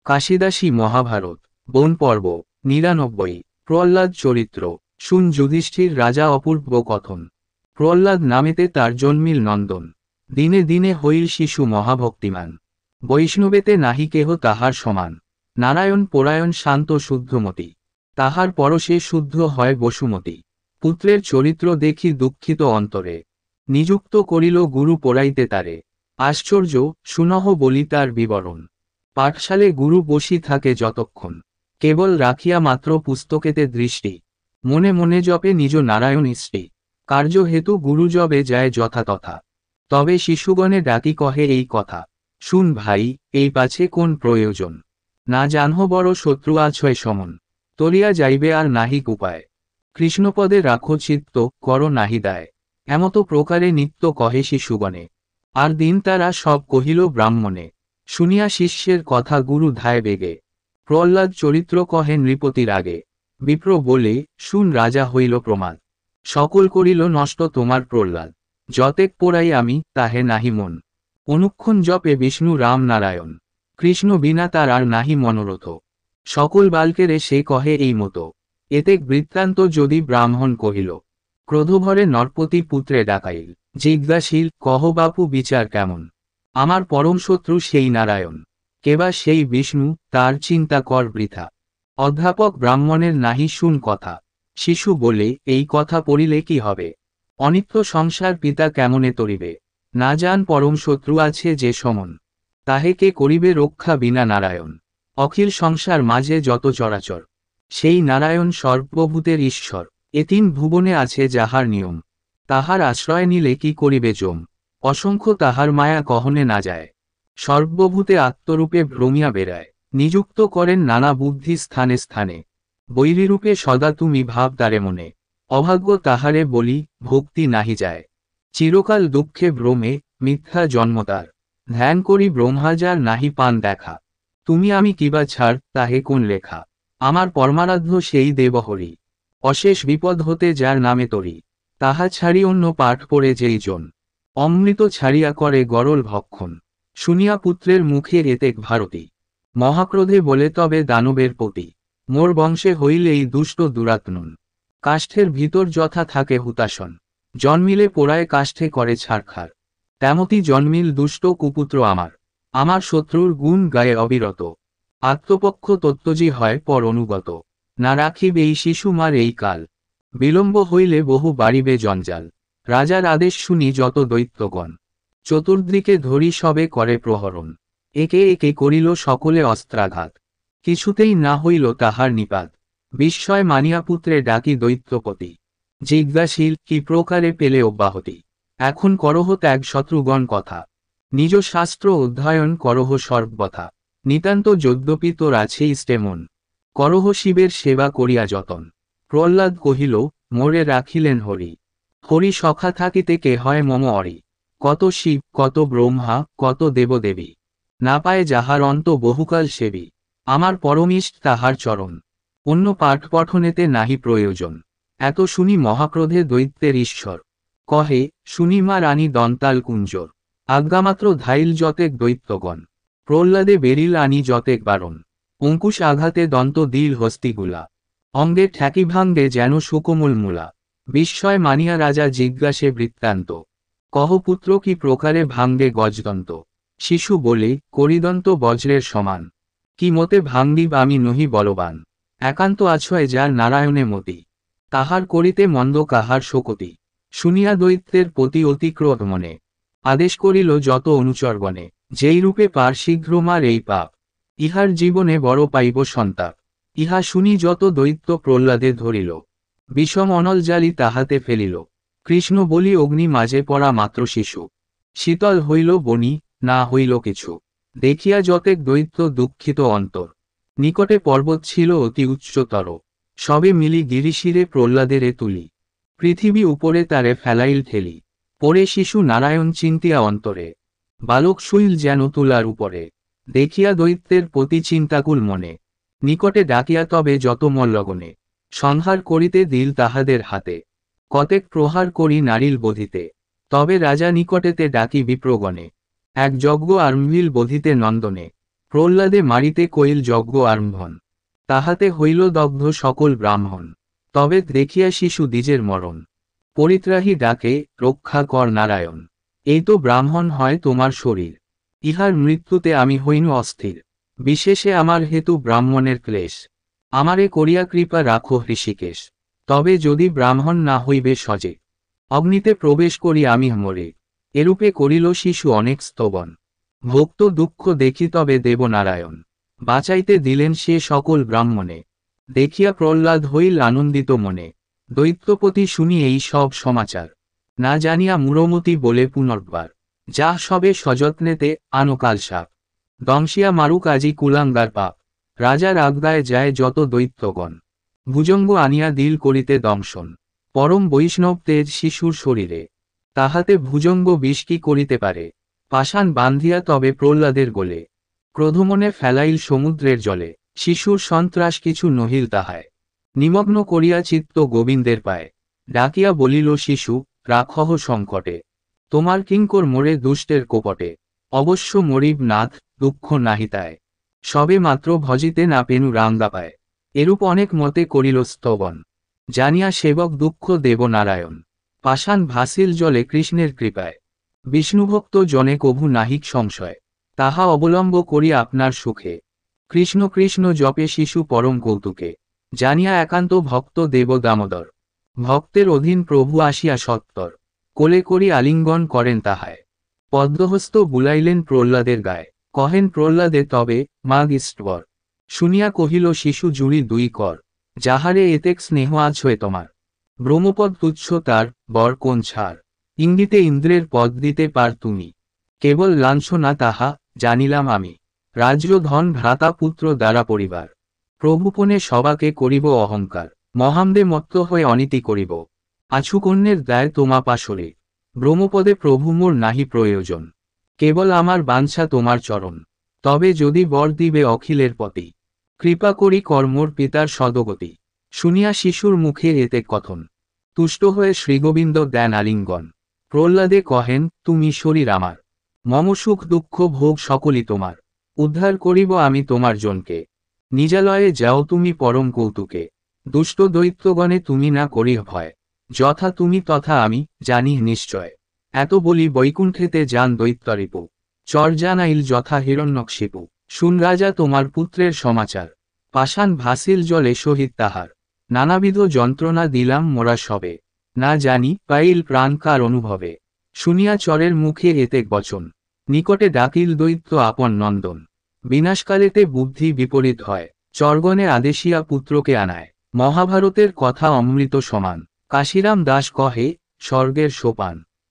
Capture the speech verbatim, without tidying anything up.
কাশিদাসী মহাভারত বন পর্ব নিরানব্বই। প্রহ্লাদ চরিত্র। শুন যুধিষ্ঠির রাজা অপূর্ব কথন। প্রহ্লাদ নামেতে তার জন্মিল নন্দন। দিনে দিনে হইল শিশু মহাভক্তিমান। বৈষ্ণবেতে নাহি কেহ তাহার সমান। নারায়ণ পরায়ণ শান্ত শুদ্ধমতি। তাহার পরশে শুদ্ধ হয় বসুমতী। পুত্রের চরিত্র দেখি দুঃখিত অন্তরে। নিযুক্ত করিল গুরু পড়াইতে তারে। আশ্চর্য শুনহ বলি তার বিবরণ। পাঠশালে গুরু বসি থাকে যতক্ষণ। কেবল রাখিয়া মাত্র পুস্তকেতে দৃষ্টি। মনে মনে জপে নিজ নারায়ণ ইষ্টি। কার্য হেতু গুরু জবে যায় যথাতথা। তবে শিশুগণে ডাকি কহে এই কথা। শুন ভাই, এই পাছে কোন প্রয়োজন। না জানহ বড় শত্রু আছয় সমন। তরিয়া যাইবে আর নাহিক উপায়। কৃষ্ণপদে রাখো চিত্ত, কর নাহি দায়। এমতো প্রকারে নিত্য কহে শিশুগণে। আর দিন তারা সব কহিল ব্রাহ্মণে। শুনিয়া শিষ্যের কথা গুরু ধায় বেগে। প্রহ্লাদ চরিত্র কহে নৃপতির আগে। বিপ্র বলে, শুন রাজা হইল প্রমাদ। সকল করিল নষ্ট তোমার প্রহ্লাদ। যতেক পোড়াই আমি, তাহে নাহি মন। অনুক্ষণ জপে বিষ্ণু রাম নারায়ণ। কৃষ্ণ বিনা তার আর নাহি মনোরথ। সকল বালকেরে সে কহে এই মতো। এতেক বৃত্তান্ত যদি ব্রাহ্মণ কহিল। ক্রোধভরে নরপতি পুত্রে ডাকাইল। জিজ্ঞাসিল, কহ বাপু বিচার কেমন। আমার পরম শত্রু সেই নারায়ণ। কেবা সেই বিষ্ণু, তার চিন্তা কর বৃথা। অধ্যাপক ব্রাহ্মণের নাহি শুন কথা। শিশু বলে, এই কথা পড়িলে কি হবে। অনিত্য সংসার পিতা কেমনে তরিবে। না জান পরম শত্রু আছে যে সমন। তাহে কে করিবে রক্ষা বিনা নারায়ণ। অখিল সংসার মাঝে যত চরাচর। সেই নারায়ণ সর্বভূতের ঈশ্বর। এ তিন ভুবনে আছে যাহার নিয়ম। তাহার আশ্রয় নিলে কি করিবে জম। অসংখ্য তাহার মায়া কহনে না যায়। সর্বভূতে আত্মরূপে ভ্রমিয়া বেড়ায়। নিযুক্ত করেন নানা বুদ্ধি স্থানে স্থানে। বৈরীরূপে সদা তুমি ভাব তারে মনে। অভাগ্য তাহারে বলি, ভক্তি নাহি যায়। চিরকাল দুঃখে ভ্রমে, মিথ্যা জন্ম তার। ধ্যান করি ব্রহ্মাজার নাহি পান দেখা। তুমি আমি কিবা ছাড়, তাহে কোন লেখা। আমার পরমারাধ্য সেই দেবহরি। অশেষ বিপদ হতে যার নামে তরি। তাহা ছাড়ি অন্য পাঠ পড়ে যেই জন। অমৃত ছাড়িয়া করে গরল ভক্ষণ। শুনিয়া পুত্রের মুখে এতেক ভারতী। মহাক্রোধে বলে তবে দানবের পতি। মোর বংশে হইলে এই দুষ্ট দুরাত্মন। কাষ্ঠের ভিতর যথা থাকে হুতাসন। জন্মিলে পোড়ায় কাষ্ঠে করে ছাড়খাড়। তেমতি জন্মিল দুষ্ট কুপুত্র আমার। আমার শত্রুর গুণ গায়ে অবিরত। আত্মপক্ষ তত্ত্বজি হয় পর অনুগত। না রাখিব এই শিশু মার এই কাল। বিলম্ব হইলে বহু বাড়িবে জঞ্জাল। রাজার আদেশ শুনি যত দৈত্যগণ। চতুর্দিকে ধরি সবে করে প্রহরণ। একে একে করিল সকলে অস্ত্রাঘাত। কিছুতেই না হইল তাহার নিপাত। বিস্ময় মানিয়া পুত্রে ডাকি দৈত্যপতি। জিজ্ঞাসিল, কি প্রকারে পেলে অব্যাহতি। এখন করহ ত্যাগ শত্রুগণ কথা। নিজ শাস্ত্র অধ্যয়ন করহ সর্বথা। নিতান্ত যদ্যপি তোর আছে ইষ্টে মন। করহ শিবের সেবা করিয়া যতন। প্রহ্লাদ কহিল, মোরে রাখিলেন হরি। হরি সখা থাকিতে কে হয় মম অরি। কত শিব, কত ব্রহ্মা, কত দেবদেবী। না পায় যাহার অন্ত বহুকাল সেবী। আমার পরমিষ্ট তাহার চরণ। অন্য পাঠ পঠনেতে নাহি প্রয়োজন। এত শুনি মহাক্রোধে দৈত্যের ঈশ্বর। কহে, শুনি মা রানী দন্তাল কুঞ্জর। আজ্ঞামাত্র ধাইল যতেক দৈত্যগণ। প্রহ্লাদে বেরিল আনি যতেক বারণ। অঙ্কুশ আঘাতে দন্ত দিল হস্তিগুলা। অঙ্গে ঠ্যাকি ভাঙ্গে যেন সুকোমল মূলা। বিস্ময় মানিয়া রাজা জিজ্ঞাসে বৃত্তান্ত। কহ পুত্র কি প্রকারে ভাঙ্গে গজদন্ত। শিশু বলে, করিদন্ত বজ্রের সমান। কি মতে ভাঙ্গিব আমি নহি বলবান। একান্ত আছয় যার নারায়ণে মতি। তাহার করিতে মন্দ কাহার শোকতি। শুনিয়া দৈত্যের পতি অতি ক্রোধ মনে। আদেশ করিল যত অনুচরগণে। যেই রূপে পার শীঘ্র মার এই পাপ। ইহার জীবনে বড় পাইব সন্তাপ। ইহা শুনি যত দৈত্য প্রহ্লাদে ধরিল। বিষম অনল জালি তাহাতে ফেলিল। কৃষ্ণ বলি অগ্নি মাঝে পড়া মাত্র শিশু। শীতল হইল বনি, না হইল কিছু। দেখিয়া যতেক দৈত্য দুঃখিত অন্তর। নিকটে পর্বত ছিল অতি উচ্চতর। সবে মিলি গিরিশিরে প্রহ্লাদেরে তুলি। পৃথিবী উপরে তারে ফেলাইল ঠেলি। পরে শিশু নারায়ণ চিন্তিয়া অন্তরে। বালক শুইল যেন তুলার উপরে। দেখিয়া দৈত্যের পতি চিন্তাকুল মনে। নিকটে ডাকিয়া তবে যত মল্লগণে। সংহার করিতে দিল তাহাদের হাতে। কতেক প্রহার করি নারিল বধিতে। তবে রাজা নিকটেতে ডাকি বিপ্রগণে। এক যজ্ঞ আরম্ভিল বধিতে নন্দনে। প্রহ্লাদে মারিতে কইল যজ্ঞ আরম্ভন, তাহাতে হইল দগ্ধ সকল ব্রাহ্মণ। তবে দেখিয়া শিশু দ্বিজের মরণ, পরিত্রাহী ডাকে রক্ষা কর নারায়ণ। এই তো ব্রাহ্মণ হয় তোমার শরীর, ইহার মৃত্যুতে আমি হইনু অস্থির। বিশেষে আমার হেতু ব্রাহ্মণের ক্লেশ, আমারে করিয়া কৃপা রাখো হৃষিকেশ। তবে যদি ব্রাহ্মণ না হইবে সজে, অগ্নিতে প্রবেশ করি আমি মরে। এরূপে করিল শিশু অনেক স্তবন, ভক্ত দুঃখ দেখি তবে দেবনারায়ণ। বাঁচাইতে দিলেন সে সকল ব্রাহ্মণে, দেখিয়া প্রহ্লাদ হইল আনন্দিত মনে। দৈত্যপতি শুনি এই সব সমাচার, না জানিয়া মূঢ়মতি বলে পুনর্বার, যা সবে সযত্নেতে আনকাল সাপ। দংশিয়া মারুক আজি কুলাঙ্গার পাপ, রাজার আজ্ঞায় যায় যত দৈত্যগণ। ভুজঙ্গ আনিয়া দিল করিতে দংশন, পরম বৈষ্ণব তেজ শিশুর শরীরে। তাহাতে ভুজঙ্গ বিষ কি করিতে পারে, পাষাণ বান্ধিয়া তবে প্রহ্লাদের গোলে। ক্রোধমনে ফেলাইল সমুদ্রের জলে, শিশুর সন্ত্রাস কিছু নহিল তাহায়। নিমগ্ন করিয়া চিত্ত গোবিন্দের পায়, ডাকিয়া বলিল শিশু রাখহ সংকটে। তোমার কিঙ্কর মোরে দুষ্টের কোপটে, অবশ্য মরিব নাথ দুঃখ নাহিতায়। সবে মাত্র ভজিতে না পেনু রাঙ্গা পায়, এরূপ অনেক মতে করিল স্তবন। জানিয়া সেবক দুঃখ দেব নারায়ণ, পাষাণ ভাসিল জলে কৃষ্ণের কৃপায়। বিষ্ণুভক্ত জনে কভু নাহিক সংশয়, তাহা অবলম্ব করি আপনার সুখে। কৃষ্ণ কৃষ্ণ জপে শিশু পরম কৌতুকে, জানিয়া একান্ত ভক্ত দেব দামোদর। ভক্তের অধীন প্রভু আসিয়া সত্তর, কোলে করি আলিঙ্গন করেন তাহায়। পদ্মহস্ত বুলাইলেন প্রহ্লাদের গায়ে, কহেন প্রহ্লাদে তবে মাগ ইষ্টবর। শুনিয়া কহিল শিশু জুড়ি দুই কর, যাহারে এতেক স্নেহ আজ হয়ে তোমার। ব্রহ্মপদ তুচ্ছ তার বর কোন ছাড়, ইঙ্গিতে ইন্দ্রের পদ দিতে পার তুমি। কেবল লাঞ্ছনা তাহা জানিলাম আমি, রাজ্য ধন ভ্রাতা পুত্র দ্বারা পরিবার। প্রভুপনে সবাকে করিব অহংকার, মহামদে মত্ত হয়ে অনীতি করিব। আছুকন্যের দায় তোমা পাশরে, ব্রহ্মপদে প্রভু মোর নাহি প্রয়োজন। কেবল আমার বাঞ্ছা তোমার চরণ, তবে যদি বর দিবে অখিলের পতি। কৃপা করি কর্মর পিতার সদগতি, শুনিয়া শিশুর মুখে এতে কথন। তুষ্ট হয়ে শ্রীগোবিন্দ দেন আলিঙ্গন, প্রহ্লাদে কহেন তুমি শরীর আমার। মম সুখ দুঃখ ভোগ সকলই তোমার, উদ্ধার করিব আমি তোমার জনকে। নিজালয়ে যাও তুমি পরম কৌতুকে, দুষ্ট দৈত্যগণে তুমি না করি ভয়। যথা তুমি তথা আমি জানি নিশ্চয়, এত বলি বৈকুণ্ঠেতে যান দৈত্যরিপু। চর জানাইল যথা হিরণ্যকশিপু, শুন রাজা তোমার পুত্রের সমাচার। পাষাণ ভাসিল জলে সহিত তাহার, নানাবিধ যন্ত্রণা দিলাম মোরা সবে। না জানি পাইল প্রাণ কার অনুভবে, শুনিয়া চরের মুখে এতেক বচন। নিকটে ডাকিল দৈত্য আপন নন্দন, বিনাশকালেতে বুদ্ধি বিপরীত হয়। চরগণে আদেশিয়া পুত্রকে আনায়, মহাভারতের কথা অমৃত সমান। কাশিরাম দাস কহে স্বর্গের সোপান।